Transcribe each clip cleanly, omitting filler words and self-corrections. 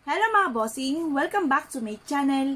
Hello mga bossing! Welcome back to my channel.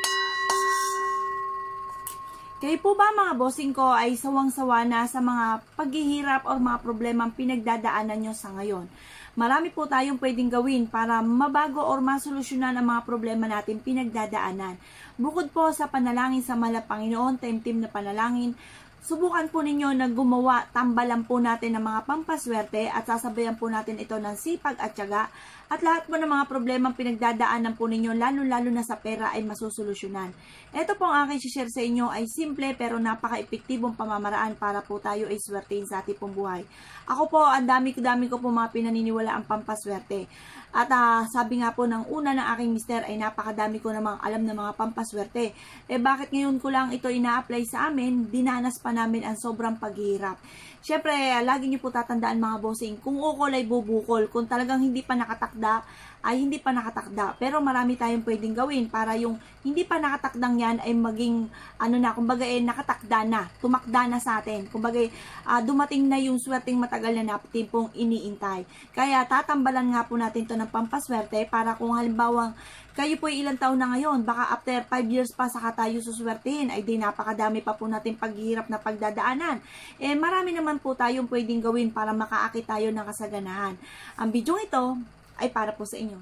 Kayo po ba mga bossing ko ay sawang-sawa na sa mga paghihirap o mga problemang pinagdadaanan nyo sa ngayon? Marami po tayong pwedeng gawin para mabago o masolusyonan ang mga problema natin pinagdadaanan. Bukod po sa panalangin sa mahal na Panginoon, time-team na panalangin, subukan po ninyo na gumawa, tambalan po natin ng mga pampaswerte at sasabayan po natin ito ng sipag at tiyaga at lahat po ng mga problemang pinagdadaanan po ninyo, lalo-lalo na sa pera, ay masusolusyonan. Ito po ang aking share sa inyo ay simple pero napaka-epektibong pamamaraan para po tayo ay swertein sa ating pong buhay. Ako po, ang dami ko po mga pinaniniwala ang pampaswerte. At sabi nga po ng una ng aking mister ay napakadami ko namang alam ng mga pampaswerte. Bakit ngayon ko lang ito ina-apply sa amin? Dinanas pa namin ang sobrang paghihirap. Siyempre, lagi niyo po tatandaan mga bossing, kung ukol ay bubukol. Kung talagang hindi pa nakatakda, ay hindi pa nakatakda. Pero marami tayong pwedeng gawin para yung hindi pa nakatakdang yan ay maging, kumbaga nakatakda na, tumakda na sa atin. Kumbaga, dumating na yung swerteng matagal na natin pong iniintay. Kaya tatambalan nga po natin to ng pampaswerte para kung halimbawa kayo po ay ilang taon na ngayon, baka after 5 years pa saka tayo suswertehin, ay di napakadami pa po natin paghihirap na pagdadaanan. Marami naman po tayong pwedeng gawin para makaakit tayo ng kasaganahan. Ang video ito ay para po sa inyo.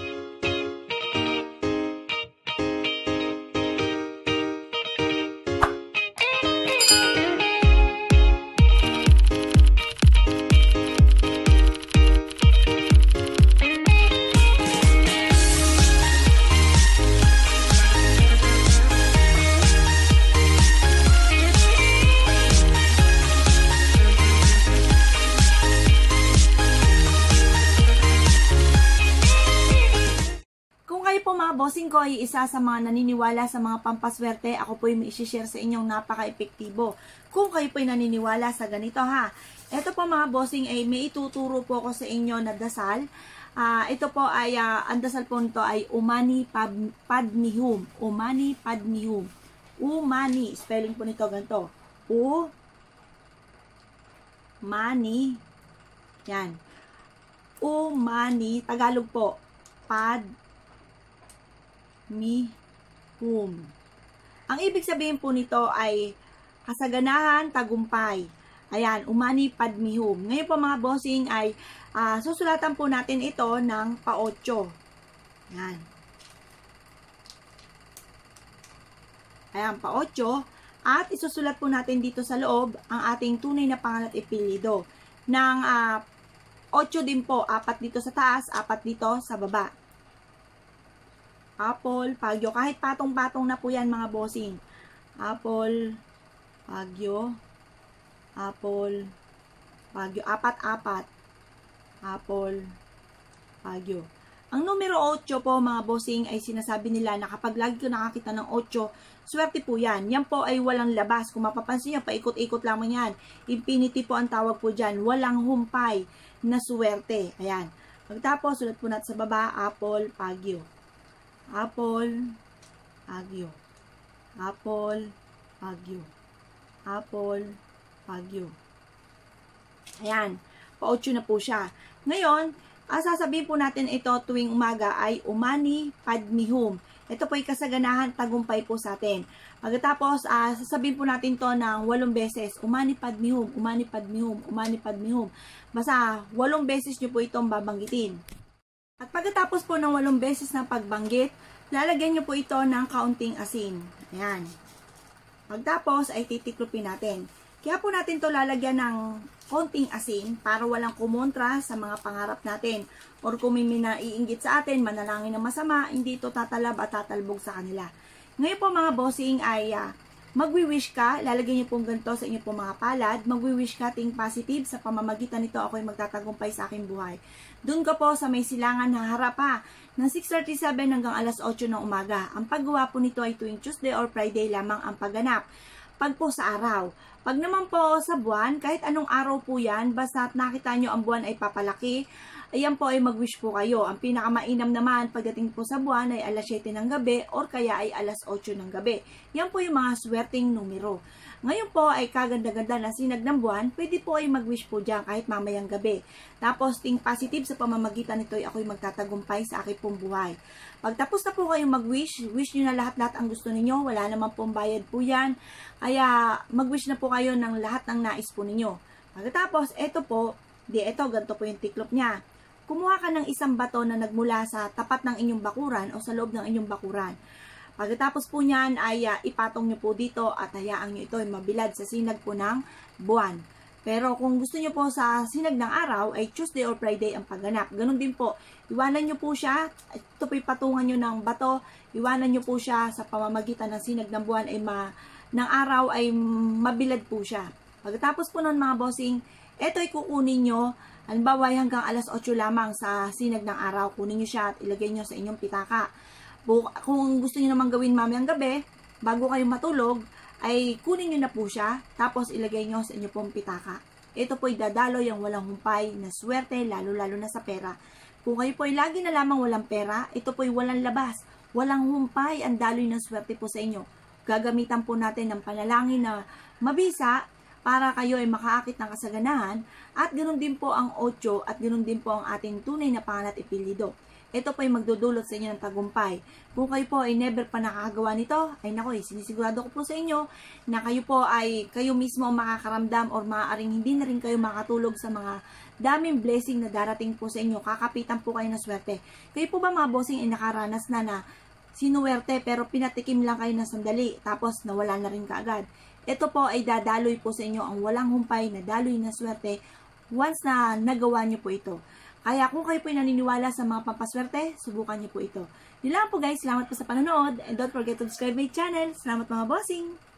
Bossing ko ay isa sa mga naniniwala sa mga pampaswerte. Ako po ay may isi-share sa inyong napaka-epektibo. Kung kayo po ay naniniwala sa ganito ha. Ito po mga bossing ay may ituturo po ko sa inyo na dasal. Ito po ay, ang dasal po nito ay Umani Padme Hum. Umani Padme Hum. Umani. Spelling po nito ganito. Umani. Yan. Umani. Tagalog po. Padme-Hum. Ang ibig sabihin po nito ay kasaganahan, tagumpay. Ayan, Umani Padme-Hum. Ngayon po mga bossing ay susulatan po natin ito ng pa-8. Ayan. Ayan, pa-8. At isusulat po natin dito sa loob ang ating tunay na pangalan at apelyido. Ng 8 din po, 4 dito sa taas, 4 dito sa baba. Apple, Pagyo. Kahit patong-patong na po yan mga bossing. Apple, Pagyo, Apple, Pagyo. 4-4. Apple, Pagyo. Ang numero 8 po mga bossing ay sinasabi nila na kapag lagi ko nakakita ng 8, swerte po yan. Yan po ay walang labas. Kung mapapansin nyo, paikot-ikot lamang yan. Infinity po ang tawag po dyan. Walang humpay na swerte. Ayan. Pagtapos, sulat po natin sa baba, Apple, Pagyo. Apple, Pagyo. Apple, Pagyo. Apple, Pagyo. Ayan. Pa-8 na po siya. Ngayon, sasabihin po natin ito tuwing umaga ay Umani Padme-Hum. Ito po ay kasaganahan, tagumpay po sa atin. Pagkatapos, sasabihin po natin to ng 8 beses. Umani Padme-Hum, Umani Padme-Hum, Umani Padme-Hum. Basta 8 beses nyo po itong babanggitin. At pagkatapos po ng 8 beses na pagbanggit, lalagyan nyo po ito ng kaunting asin. Ayan. Pagtapos ay titiklopin natin. Kaya po natin to lalagyan ng kaunting asin para walang kumontra sa mga pangarap natin. Or kung may naiinggit sa atin, manalangin ng masama, hindi ito tatalab at tatalbog sa kanila. Ngayon po mga bossing ay magwi-wish ka, lalagyan niyo pong ganito sa inyo pong mga palad, magwi-wish ka ting positive, sa pamamagitan nito ako ay magtatagumpay sa aking buhay. Doon ka po sa may silangan na harap ha, ng 6:37 hanggang alas 8 ng umaga. Ang paggawa po nito ay tuwing Tuesday or Friday lamang ang pagganap. Pag po sa araw. Pag naman po sa buwan, kahit anong araw po yan, basta nakita nyo ang buwan ay papalaki, ayan po ay mag-wish po kayo. Ang pinakamainam naman pagdating po sa buwan ay alas 7 ng gabi or kaya ay alas 8 ng gabi. Yan po yung mga swerteng numero. Ngayon po ay kaganda-ganda ng sinag ng buwan, pwede po ay mag-wish po dyan kahit mamayang gabi. Tapos, think positive sa pamamagitan nito ay ako'y magtatagumpay sa aking pong buhay. Pagtapos na po kayong mag-wish, wish nyo na lahat-lahat ang gusto ninyo, wala naman pong bayad po yan. Kaya, mag-wish na po kayo ng lahat ng nais po ninyo. Pagkatapos, eto po, ganito po yung tiklop niya. Kumuha ka ng isang bato na nagmula sa tapat ng inyong bakuran o sa loob ng inyong bakuran. Pagkatapos po niyan ay ipatong nyo po dito at hayaan nyo ito ay mabilad sa sinag po ng buwan. Pero kung gusto nyo po sa sinag ng araw ay Tuesday or Friday ang pagganap. Ganun din po, iwanan nyo po siya, ito po ipatungan nyo ng bato, iwanan nyo po siya sa pamamagitan ng sinag ng buwan ay ng araw ay mabilad po siya. Pagkatapos po nun mga bossing, ito ay kukunin nyo, halimbawa hanggang alas 8 lamang sa sinag ng araw, kunin nyo siya at ilagay nyo sa inyong pitaka. Kung gusto niyo naman gawin mamayang gabi, bago kayo matulog, ay kunin niyo na po siya, tapos ilagay niyo sa inyo pong pitaka. Ito po ay dadaloy ang walang humpay na swerte, lalo-lalo na sa pera. Kung kayo po ay lagi na lamang walang pera, ito po ay walang labas, walang humpay, ang daloy ng swerte po sa inyo. Gagamitan po natin ng panalangin na mabisa para kayo ay makaakit ng kasaganahan, at ganoon din po ang 8 at ganoon din po ang ating tunay na pangalan at ipilido. Ito po ay magdudulot sa inyo ng tagumpay. Kung kayo po ay never pa nakakagawa nito, ay naku, sinisigurado ko po sa inyo na kayo mismo ang makakaramdam or maaaring hindi na rin kayo makatulog sa mga daming blessing na darating po sa inyo. Kakapitan po kayo ng swerte. Kayo po ba mga bossing ay nakaranas na sinuwerte pero pinatikim lang kayo ng sandali tapos nawala na rin kaagad? Ito po ay dadaloy po sa inyo ang walang humpay na daloy na swerte once na nagawa niyo po ito. Kaya kung kayo po ay naniniwala sa mga pampaswerte, subukan niyo po ito. Yun lang po guys, salamat po sa panonood and don't forget to subscribe my channel. Salamat mga bossing!